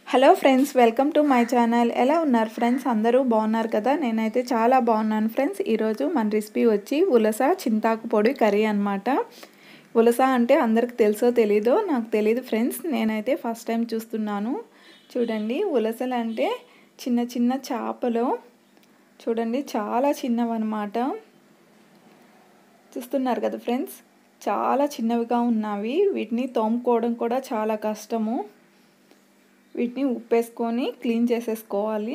Hello friends, welcome to my channel. ఎలా ఉన్నారు friends? అందరూ బాగున్నారు కదా? నేనైతే చాలా బాగున్నాను ఫ్రెండ్స్. ఈరోజు మన రెసిపీ వచ్చి ఉలస చింతాకు పొడి కర్రీ అనమాట. ఉలస అంటే అందరికి తెలుసో తెలీదో నాకు తెలియదు ఫ్రెండ్స్. నేనైతే ఫస్ట్ టైం చూస్తున్నాను. చూడండి, ఉలసలు అంటే చిన్న చిన్న చేపలు. చూడండి, చాలా చిన్నవన్నమాట. చూస్తున్నారు కదా ఫ్రెండ్స్, చాలా చిన్నవిగా ఉన్నవి. వీటిని తోముకోవడం కూడా చాలా కష్టము. వీటిని ఉప్పేసుకొని క్లీన్ చేసేసుకోవాలి.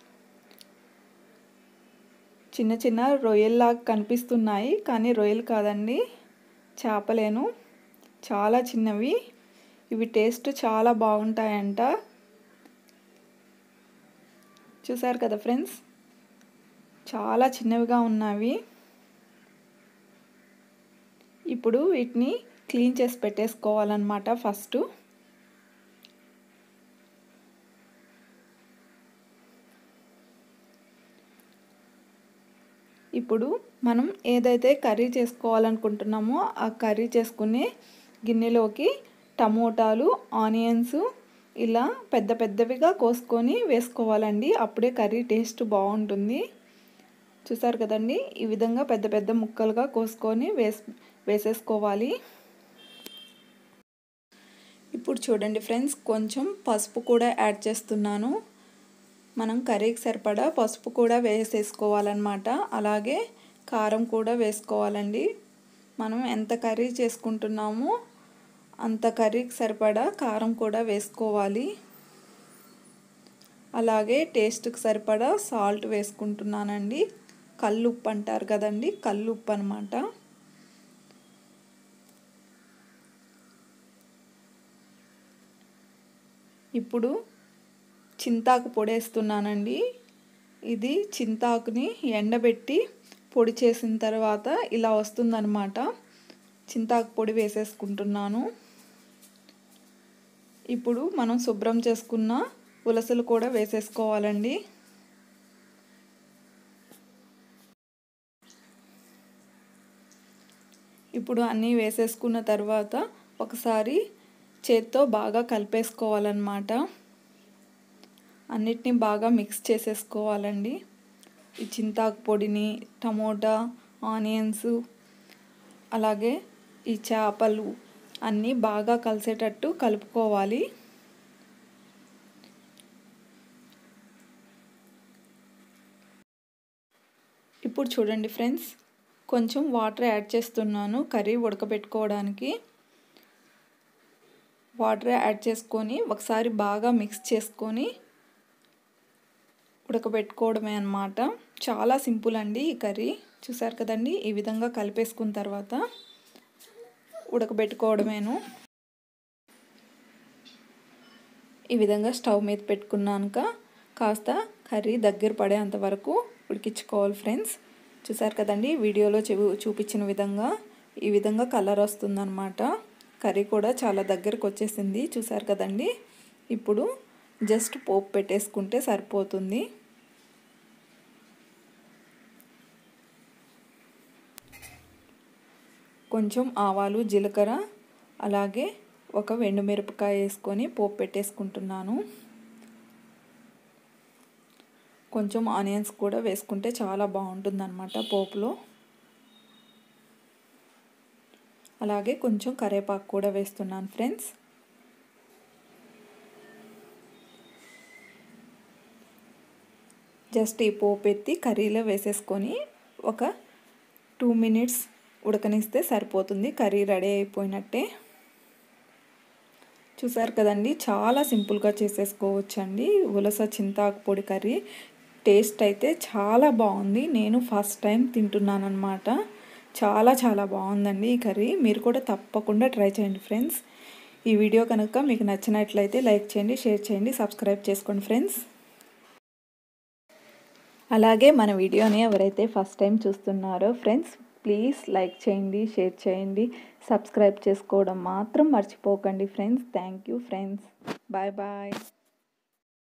చిన్న చిన్న రొయ్యల్లాగా కనిపిస్తున్నాయి, కానీ రొయ్యలు కాదండి, చేపలేను. చాలా చిన్నవి. ఇవి టేస్ట్ చాలా బాగుంటాయంట. చూసారు కదా ఫ్రెండ్స్, చాలా చిన్నవిగా ఉన్నవి. ఇప్పుడు వీటిని క్లీన్ చేసి పెట్టేసుకోవాలన్నమాట ఫస్ట్. ఇప్పుడు మనం ఏదైతే కర్రీ చేసుకోవాలనుకుంటున్నామో ఆ కర్రీ చేసుకునే గిన్నెలోకి టమోటాలు, ఆనియన్స్ ఇలా పెద్ద పెద్దవిగా కోసుకొని వేసుకోవాలండి. అప్పుడే కర్రీ టేస్ట్ బాగుంటుంది. చూసారు కదండి, ఈ విధంగా పెద్ద పెద్ద ముక్కలుగా కోసుకొని వేసేసుకోవాలి. ఇప్పుడు చూడండి ఫ్రెండ్స్, కొంచెం పసుపు కూడా యాడ్ చేస్తున్నాను. మనం కర్రీకి సరిపడా పసుపు కూడా వేసేసుకోవాలన్నమాట. అలాగే కారం కూడా వేసుకోవాలండి. మనం ఎంత కర్రీ చేసుకుంటున్నామో అంత కర్రీకి సరిపడా కారం కూడా వేసుకోవాలి. అలాగే టేస్ట్కి సరిపడా సాల్ట్ వేసుకుంటున్నానండి. కల్లుప్పు అంటారు కదండి, కల్లుప్పు అన్నమాట. ఇప్పుడు చింతాకు పొడి వేస్తున్నానండి. ఇది చింతాకుని ఎండబెట్టి పొడి చేసిన తర్వాత ఇలా వస్తుందన్నమాట. చింతాకు పొడి వేసేసుకుంటున్నాను. ఇప్పుడు మనం శుభ్రం చేసుకున్న ఉలసలు కూడా వేసేసుకోవాలండి. ఇప్పుడు అన్నీ వేసేసుకున్న తర్వాత ఒకసారి చేత్తో బాగా కలిపేసుకోవాలన్నమాట. అన్నిటినీ బాగా మిక్స్ చేసేసుకోవాలండి. ఈ చింతాకు పొడిని, టమోటా, ఆనియన్స్, అలాగే ఈ చేపలు అన్నీ బాగా కలిసేటట్టు కలుపుకోవాలి. ఇప్పుడు చూడండి ఫ్రెండ్స్, కొంచెం వాటర్ యాడ్ చేస్తున్నాను కర్రీ ఉడకబెట్టుకోవడానికి. వాటర్ యాడ్ చేసుకొని ఒకసారి బాగా మిక్స్ చేసుకొని ఉడకబెట్టుకోవడమే అన్నమాట. చాలా సింపుల్ అండి ఈ కర్రీ. చూసారు కదండి, ఈ విధంగా కలిపేసుకున్న తర్వాత ఉడకబెట్టుకోవడమేను. ఈ విధంగా స్టవ్ మీద పెట్టుకున్నాక కాస్త కర్రీ దగ్గర పడేంత వరకు ఉడికించుకోవాలి ఫ్రెండ్స్. చూసారు కదండి, వీడియోలో చూపించిన విధంగా ఈ విధంగా కలర్ వస్తుందన్నమాట. కర్రీ కూడా చాలా దగ్గరకు వచ్చేసింది. చూసారు కదండి, ఇప్పుడు జస్ట్ పోపు పెట్టేసుకుంటే సరిపోతుంది. కొంచెం ఆవాలు, జీలకర్ర, అలాగే ఒక ఎండుమిరపకాయ వేసుకొని పోపు పెట్టేసుకుంటున్నాను. కొంచెం ఆనియన్స్ కూడా వేసుకుంటే చాలా బాగుంటుందన్నమాట పోపులో. అలాగే కొంచెం కరివేపాకు కూడా వేస్తున్నాను ఫ్రెండ్స్. జస్ట్ ఈ పోపు ఎత్తి కర్రీలో వేసేసుకొని ఒక 2 minutes ఉడకనిస్తే సరిపోతుంది. కర్రీ రెడీ అయిపోయినట్టే. చూసారు కదండి, చాలా సింపుల్గా చేసేసుకోవచ్చండి ఉలస చింతాకు పొడి కర్రీ. టేస్ట్ అయితే చాలా బాగుంది. నేను ఫస్ట్ టైం తింటున్నాను అన్నమాట. చాలా చాలా బాగుందండి ఈ కర్రీ. మీరు కూడా తప్పకుండా ట్రై చేయండి ఫ్రెండ్స్. ఈ వీడియో కనుక మీకు నచ్చినట్లయితే లైక్ చేయండి, షేర్ చేయండి, సబ్స్క్రైబ్ చేసుకోండి ఫ్రెండ్స్. అలాగే మన వీడియోని ఎవరైతే ఫస్ట్ టైం చూస్తున్నారో ఫ్రెండ్స్, ప్లీజ్ లైక్ చేయండి, షేర్ చేయండి, సబ్స్క్రైబ్ చేసుకోవడం మాత్రం మర్చిపోకండి friends. Thank you friends. Bye bye.